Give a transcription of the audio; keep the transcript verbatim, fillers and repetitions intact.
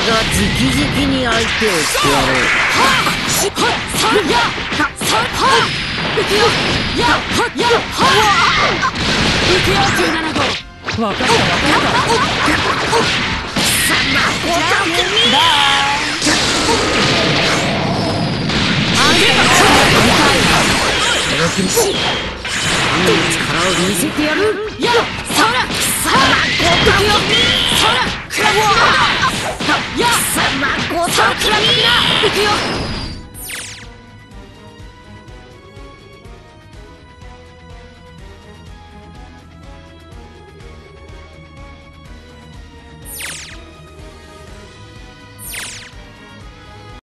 が直々に相手をしてやろう。 しはっさんやさんはっいくよやはっやはっいくよじゅうななごわかったわかった貴様ごときにだあんたがその気持ち力を見せてやる。 やそら貴様ごときにそらくらや貴様ごときにいくよ